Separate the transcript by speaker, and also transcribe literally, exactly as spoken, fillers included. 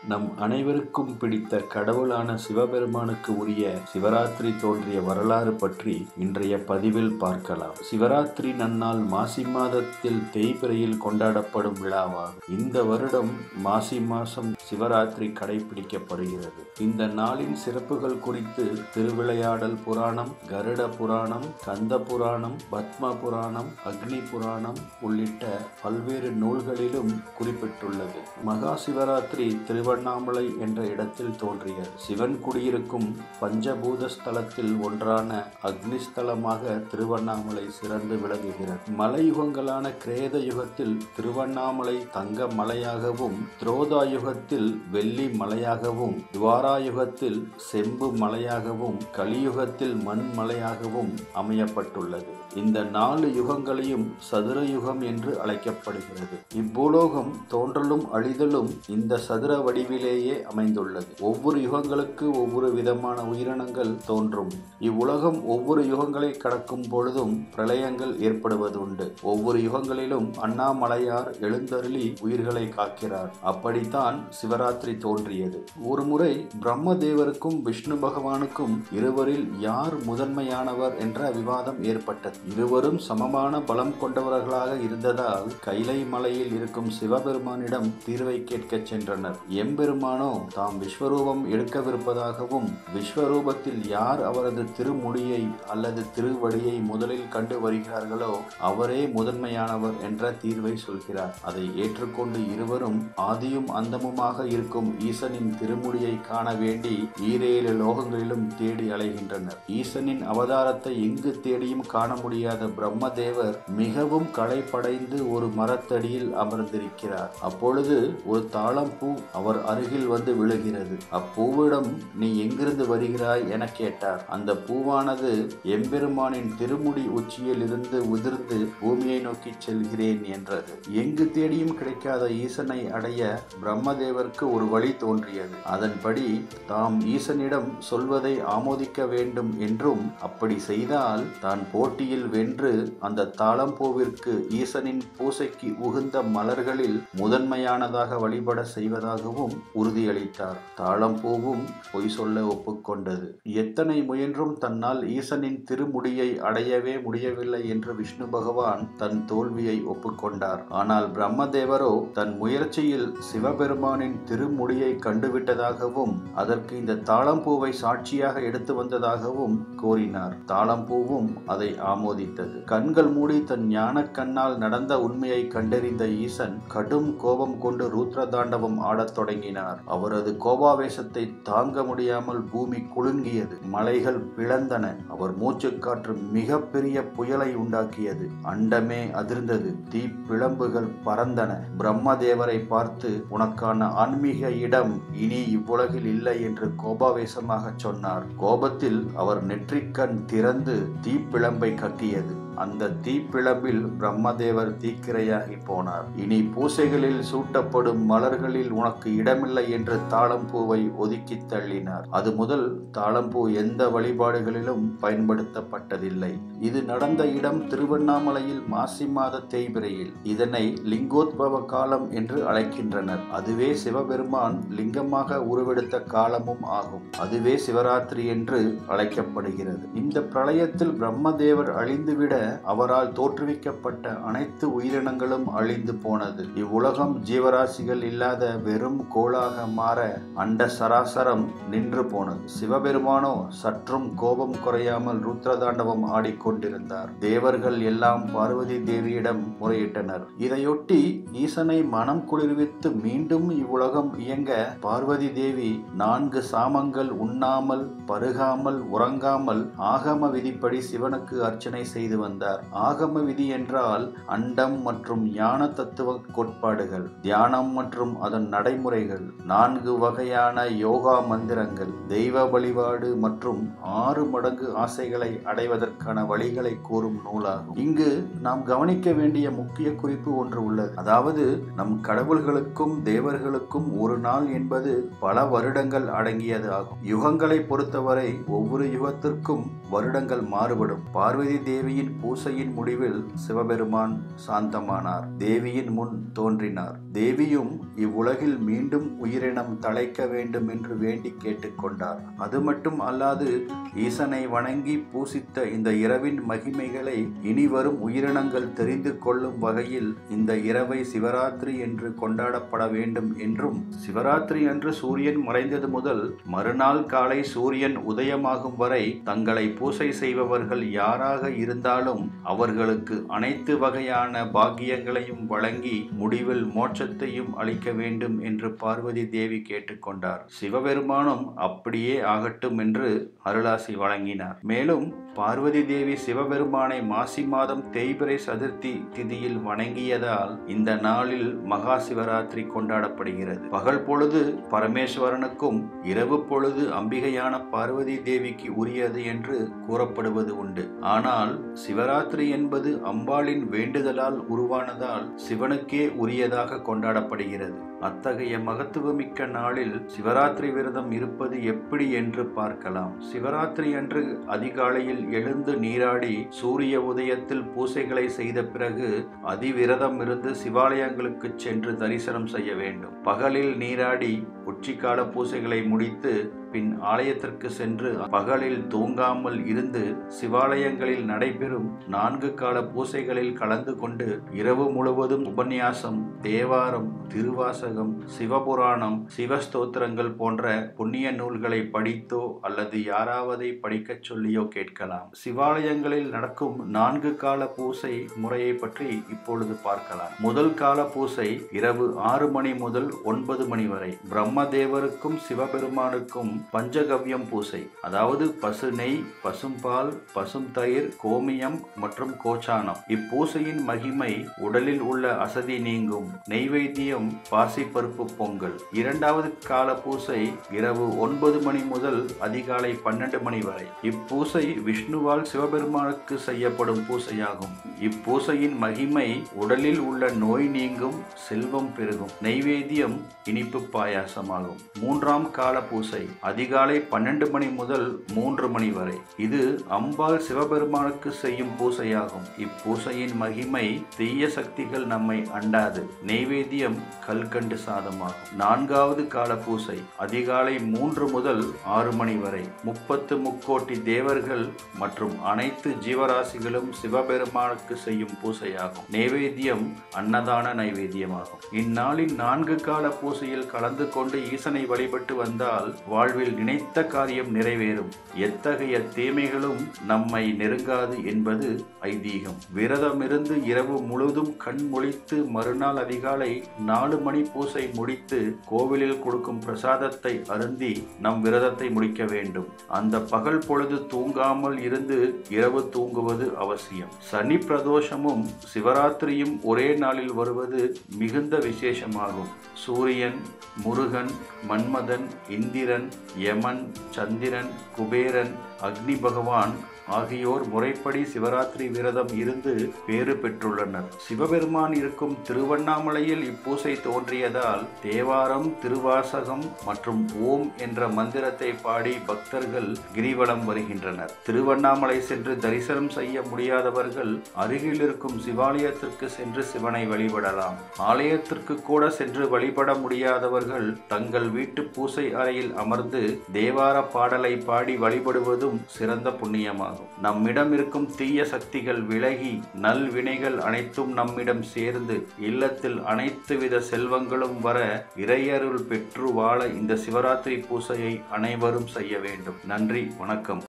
Speaker 1: நம் அனைவருக்கும் பிடித்த கடவுளான சிவபெருமானுக்கு உரிய சிவராத்திரி தோன்றிய வரலாறு பற்றி இன்றைய பதிவில் பார்க்கலாம். சிவராத்திரி நன்னாள் மாசி மாதத்தில் தேய்பிறையில் கொண்டாடப்படும் விழாவாகும். இந்த வருடம் மாசி மாசம் சிவராத்திரி கடைபிடிக்கப்படுகிறது. இந்த நாளின் சிறப்புகள் குறித்து திருவிளையாடல் புராணம், கருட புராணம், கந்த புராணம், பத்ம புராணம், அக்னி புராணம் உள்ளிட்ட பல்வேறு நூல்களிலும் குறிப்பிட்டுள்ளது. மகா சிவராத்திரி திருவண்ணாமலை என்ற இடத்தில் தோன்றியது. சிவன் குடியிருக்கும் பஞ்சபூத ஸ்தலத்தில் ஒன்றான அக்னிஸ்தலமாக திருவண்ணாமலை சிறந்து விளங்குகிறது. மலையுகங்களான கிரேத யுகத்தில் திருவண்ணாமலை தங்க மலையாகவும், திரோதா யுகத்தில் வெள்ளி மலையாகவும், துவாரா யுகத்தில் செம்பு மலையாகவும், கலியுகத்தில் மண் மலையாகவும் அமையப்பட்டுள்ளது. இந்த நாலு யுகங்களையும் சதுர யுகம் என்று அழைக்கப்படுகிறது. இப்பூலோகம் தோன்றலும் அழிதலும் இந்த சதுர வடிவிலேயே அமைந்துள்ளது. ஒவ்வொரு யுகங்களுக்கு ஒவ்வொரு விதமான உயிரினங்கள் தோன்றும். இவ்வுலகம் ஒவ்வொரு யுகங்களை கடக்கும் பொழுதும் பிரளயங்கள் ஏற்படுவது உண்டு. ஒவ்வொரு யுகங்களிலும் அண்ணாமலையார் எழுந்தருளி உயிர்களை காக்கிறார். அப்படித்தான் சிவராத்திரி தோன்றியது. ஒரு முறை பிரம்மதேவருக்கும் விஷ்ணு பகவானுக்கும் இருவரில் யார் முதன்மையானவர் என்ற விவாதம் ஏற்பட்டது. இருவரும் சமமான பலம் கொண்டவர்களாக இருந்ததால் கைலை மலையில் இருக்கும் சிவபெருமானிடம் தீர்வை கேட்க சென்றனர். எம்பெருமானோ தாம் விஸ்வரூபம் எடுக்கவிருப்பதாகவும், விஸ்வரூபத்தில் யார் அவரது திருமுடியை அல்லது திருவடியை முதலில் கண்டு வருகிறார்களோ அவரே முதன்மையானவர் என்ற தீர்வை சொல்கிறார். அதை ஏற்றுக்கொண்டு இருவரும் ஆதியும் அந்தமுமாக இருக்கும் ஈசனின் திருமுடியை காண வேண்டி ஈரேழு லோகங்களிலும் தேடி அலைகின்றனர். ஈசனின் அவதாரத்தை எங்கு தேடியும் காண முடியாத பிரம்மதேவர் மிகவும் களைப்படைந்து ஒரு மரத்தடியில் அமர்ந்திருக்கிறார். அப்பொழுது ஒரு தாளம்பூ அவர் அருகில் வந்து விழுகிறது. அப்பூவிடம் நீ எங்கிருந்து வருகிறாய் என கேட்டார். அந்த பூவானது எம்பெருமானின் திருமுடி உச்சியில் இருந்து உதிர்ந்து பூமியை நோக்கி செல்கிறேன் என்றது. எங்கு தேடியும் கிடைக்காத ஈசனை அடைய பிரம்மதேவருக்கு ஒரு வழி தோன்றியது. அதன்படி தாம் ஈசனிடம் சொல்வதை ஆமோதிக்க வேண்டும் என்றும், அப்படி செய்தால் தான் போட்டியில் வென்று அந்த தாளம்பூவிற்கு ஈசனின் பூசைக்கு உகுந்த மலர்களில் முதன்மையானதாக வழிபட செய்வதாகவும் உறுதியளித்தார். தாளம்பூவும் பொய் சொல்ல ஒப்புக்கொண்டது. எத்தனை முயன்றும் தன்னால் ஈசனின் திருமுடியை அடையவே முடியவில்லை என்று விஷ்ணு பகவான் தன் தோல்வியை ஒப்புக்கொண்டார். ஆனால் பிரம்மதேவரோ தன் முயற்சியில் சிவபெருமானின் திருமுடியை கண்டுவிட்டதாகவும், அதற்கு இந்த தாளம்பூவை சாட்சியாக எடுத்து வந்ததாகவும் கூறினார். தாளம்பூவும் அதை ஆமோதித்தது. கண்கள் மூடி தன் ஞான கண்ணால் நடந்த உண்மையை கண்டறிந்த ஈசன் கடும் கோபம் கொண்டு ரூத்ர தாண்டவம் ஆடத் தொடங்கினார். அவரது கோபாவேசத்தை தாங்க முடியாமல் பூமி குலுங்கியது. மலைகள் பிளந்தன. அவர் மூச்சு காற்று மிக பெரிய புயலை உண்டாக்கியது. அண்டமே அதிர்ந்தது. தீப்பிழம்புகள் பறந்தன. பிரம்மதேவரை பார்த்து, உனக்கான ஆன்மீக இடம் இனி இவ்வுலகில் இல்லை என்று கோபாவேசமாக சொன்னார். கோபத்தில் அவர் நெற்றிக்கண் திறந்து தீப்பிழம்பை கக்கியது. அந்த தீப்பிழம்பில் பிரம்மதேவர் தீக்கிரையாகி போனார். இனி பூசைகளில் சூட்டப்படும் மலர்களில் உனக்கு இடமில்லை என்று தாளம்பூவை ஒதுக்கி தள்ளினார். அது முதல் தாளம்பூ எந்த வழிபாடுகளிலும் பயன்படுத்தப்பட்டதில்லை. இது நடந்த இடம் திருவண்ணாமலையில் மாசி மாத தேய்பிறையில். இதனை லிங்கோத்பவ காலம் என்று அழைக்கின்றனர். அதுவே சிவபெருமான் லிங்கமாக உருவெடுத்த காலமும் ஆகும். அதுவே சிவராத்திரி என்று அழைக்கப்படுகிறது. இந்த பிரளயத்தில் பிரம்மதேவர் அழிந்துவிட அவரால் தோற்றுவிக்கப்பட்ட அனைத்து உயிரினங்களும் அழிந்து போனது. இவ்வுலகம் ஜீவராசிகள் இல்லாத வெறும் கோளாக மாற அண்ட சராசரம் நின்று போனது. சிவபெருமானோ சற்றும் கோபம் குறையாமல் ருத்ரதாண்டவம் ஆடிக்கொண்டிருந்தார். தேவர்கள் எல்லாம் பார்வதி தேவியிடம் முறையிட்டனர். இதையொட்டி ஈசனை மனம் குளிர்வித்து மீண்டும் இவ்வுலகம் இயங்க பார்வதி தேவி நான்கு சாமங்கள் உண்ணாமல், பருகாமல், உறங்காமல் ஆகம விதிப்படி சிவனுக்கு அர்ச்சனை செய்து வந்தார். ஆகம விதி என்றால் அண்டம் மற்றும் ஞான தத்துவ கோட்பாடுகள், தியானம் மற்றும் அதன் நடைமுறைகள், நான்கு வகையான யோகா மந்திரங்கள், தெய்வ வழிபாடு மற்றும் ஆறு மடங்கு ஆசைகளை அடைவதற்கான வழிகளை கூறும் நூலாகும். இங்கு நாம் கவனிக்க வேண்டிய முக்கிய குறிப்பு ஒன்று உள்ளது. அதாவது நம் கடவுள்களுக்கும் தேவர்களுக்கும் ஒரு நாள் என்பது பல வருடங்கள் அடங்கியது ஆகும். யுகங்களை பொறுத்தவரை ஒவ்வொரு யுகத்திற்கும் வருடங்கள் மாறுபடும். பார்வதி தேவியின் பூசையின் முடிவில் சிவபெருமான் சாந்தமானார். தேவியின் முன் தோன்றினார். தேவியும் இவ்வுலகில் மீண்டும் உயிரினம் தழைக்க வேண்டும் என்று வேண்டி கேட்டுக்கொண்டார். அது மட்டும் அல்லாது ஈசனை வணங்கி பூசித்த இந்த இரவின் மகிமைகளை இனிவரும் உயிரினங்கள் தெரிந்து கொள்ளும் வகையில் இந்த இரவை சிவராத்திரி என்று கொண்டாடப்பட வேண்டும் என்றும், சிவராத்திரி அன்று சூரியன் மறைந்தது முதல் மறுநாள் காலை சூரியன் உதயமாகும் வரை தங்களை பூசை செய்பவர்கள் யாராக இருந்தாலும் அவர்களுக்கு அனைத்து வகையான பாக்கியங்களையும் வழங்கி முடிவில் மோட்சத்தையும் அளிக்க வேண்டும் என்று பார்வதி தேவி கேட்டுக்கொண்டார். சிவபெருமானும் அப்படியே ஆகட்டும் என்று அருளாசி வழங்கினார். மேலும் பார்வதி தேவி சிவபெருமானை மாசி மாதம் தேய்பிறை சதுர்த்தி திதியில் வணங்கியதால் இந்த நாளில் மகா சிவராத்திரி கொண்டாடப்படுகிறது. பகல் பொழுது பரமேஸ்வரனுக்கும் இரவு பொழுது அம்பிகையான பார்வதி தேவிக்கு உரியது என்று கூறப்படுவது உண்டு. ஆனால் சிவராத்திரி என்பது அம்பாளின் வேண்டுதலால் உருவானதால் சிவனுக்கே உரியதாக கொண்டாடப்படுகிறது. அத்தகைய மகத்துவமிக்க நாளில் சிவராத்திரி விரதம் இருப்பது எப்படி என்று பார்க்கலாம். சிவராத்திரி அன்று அதிகாலையில் எழுந்து நீராடி சூரிய உதயத்தில் பூசைகளை செய்த பிறகு அதிவிரதம் இருந்து சிவாலயங்களுக்கு சென்று தரிசனம் செய்ய வேண்டும். பகலில் நீராடி உச்சிக்கால பூசைகளை முடித்து பின் ஆலயத்திற்கு சென்று பகலில் தூங்காமல் இருந்து சிவாலயங்களில் நடைபெறும் நான்கு கால பூசைகளில் கலந்து கொண்டு இரவு முழுவதும் உபன்யாசம், தேவாரம், திருவாசகம், சிவபுராணம், சிவஸ்தோத்திரங்கள் போன்ற புண்ணிய நூல்களை படித்தோ அல்லது யாராவதை படிக்கச் சொல்லியோ கேட்கலாம். சிவாலயங்களில் நடக்கும் நான்கு கால பூசை முறையை பற்றி இப்பொழுது பார்க்கலாம். முதல் கால பூசை இரவு ஆறு மணி முதல் ஒன்பது மணி வரை. பிரம்மதேவருக்கும் சிவபெருமானுக்கும் பஞ்சகவ்யம் பூசை, அதாவது பசு நெய், பசும்பால், பசும் தயிர், கோமியம் மற்றும் கோச்சானம். இப்பூசையின் மகிமை உடலில் உள்ள அசதி நீங்கும். நெய்வேத்தியம் பாசிப்பருப்பு பொங்கல். இரண்டாவது கால பூசை இரவு ஒன்பது மணி முதல் அதிகாலை பன்னெண்டு மணி வரை. இப்பூசை விஷ்ணுவால் சிவபெருமானுக்கு செய்யப்படும் பூசையாகும். இப்பூசையின் மகிமை உடலில் உள்ள நோய் நீங்கும், செல்வம் பெருகும். நெய்வேத்தியம் இனிப்பு பாயாசமாகும். மூன்றாம் கால பூசை அதிகாலை பன்னெண்டு மணி முதல் மூன்று மணி வரை. இது அம்பாள் சிவபெருமானுக்கு செய்யும் பூசையாகும். இப்பூசையின் மகிமை தீய சக்திகள் நம்மை அண்டாது. நெய்வேத்தியம் கல்கண்டு சாதமாகும். நான்காவது கால பூசை அதிகாலை மூன்று முதல் ஆறு மணி வரை. முப்பத்து முக்கோட்டி தேவர்கள் மற்றும் அனைத்து ஜீவராசிகளும் சிவபெருமானுக்கு செய்யும் பூசையாகும். நெய்வேத்தியம் அன்னதான நைவேத்தியமாகும். இந்நாளின் நான்கு கால பூசையில் கலந்து கொண்டு ஈசனை வழிபட்டு வந்தால் வாழ்வில் நினைத்த காரியம் நிறைவேறும். எத்தகைய தீமைகளும் நம்மை நெருங்காது என்பது ஐதீகம். விரதமிருந்து இரவு முழுதும் கண் முழித்து மறுநாள் அதிகாலை நாலு மணி பூசை முடித்து கோவிலில் கொடுக்கும் பிரசாதத்தை அருந்தி நம் விரதத்தை முடிக்க வேண்டும். அந்த பகல் பொழுது தூங்காமல் இருந்து இரவு தூங்குவது அவசியம். சனி பிரதோஷமும் சிவராத்திரியும் ஒரே நாளில் வருவது மிகுந்த விசேஷமாகும். சூரியன், முருகன், மன்மதன், இந்திரன், யமன், சந்திரன், குபேரன், அக்னி பகவான் ஆகியோர் முறைப்படி சிவராத்திரி விரதம் இருந்து பேறு பெற்றுள்ளனர். சிவபெருமான் இருக்கும் திருவண்ணாமலையில் இப்பூசை தோன்றியதால் தேவாரம், திருவாசகம் மற்றும் ஓம் என்ற மந்திரத்தை பாடி பக்தர்கள் கிரிவலம் வருகின்றனர். திருவண்ணாமலை சென்று தரிசனம் செய்ய முடியாதவர்கள் அருகில் இருக்கும் சிவாலயத்திற்கு சென்று சிவனை வழிபடலாம். ஆலயத்திற்கு கூட சென்று வழிபட முடியாதவர்கள் தங்கள் வீட்டு பூசை அறையில் அமர்ந்து தேவார பாடலை பாடி வழிபடுவதும் சிறந்த புண்ணியமாகும். நம்மிடம் இருக்கும் தீய சக்திகள் விலகி நல் வினைகள் அனைத்தும் நம்மிடம் சேர்ந்து இல்லத்தில் அனைத்து வித செல்வங்களும் வர இறையருள் பெற்று வாழ இந்த சிவராத்திரி பூசையை அனைவரும் செய்ய வேண்டும். நன்றி, வணக்கம்.